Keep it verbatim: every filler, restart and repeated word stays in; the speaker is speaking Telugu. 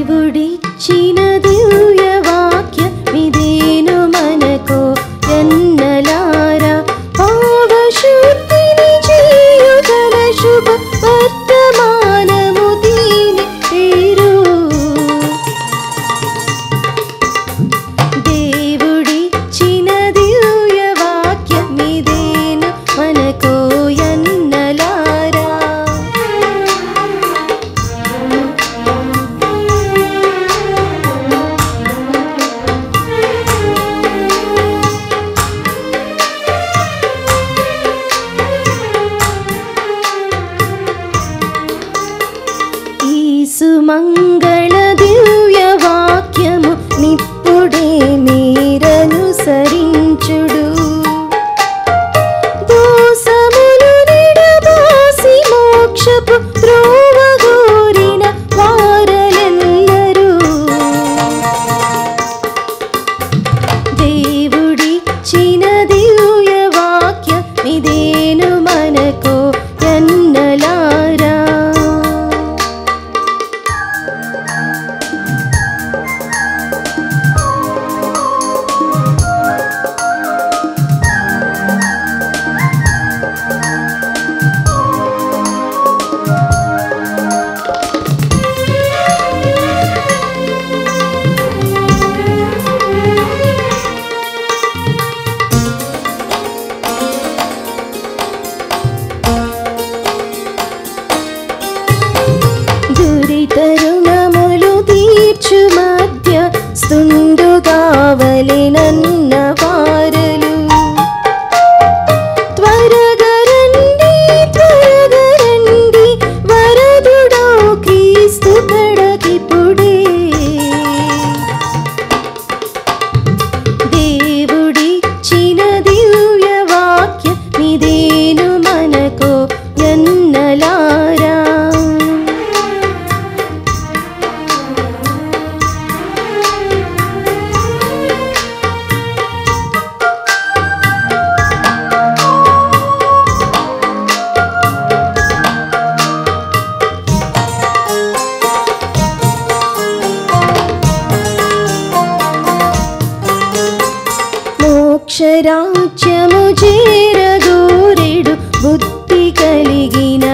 దేవుడిచ్చిన దివ్య వాక్యమిదేను మనకు ఎన్నలారా పావశుద్ధిని చేయుగల శుభ వర్తమానము దీని పేరు. దేవుడిచ్చిన దివ్య వాక్యమిదేను మనకు ఎన్నలారా. సుమంగళ దివ్య వాక్యము నిప్పుడే మీరనుసరించుడు. దోసములు నిడబాసి మోక్షపు త్రోవ గోరిన వారలెల్లరూ దేవుడిచ్చిన దివ్య వాక్యమిదేను మనకు ఎన్నలారా. తరుణములు తీర్చు మధ్య స్తుండుగావలెనన్న వారలు త్వరగరండి త్వరగరండి వరదుడో క్రీస్తు కడకిపుడే. దేవుడిచ్చిన దివ్య వాక్యమిదేను మనకు ఎన్నలారా. మోక్షరాజ్యము చేరగోరెడు బుద్ధి కలిగిన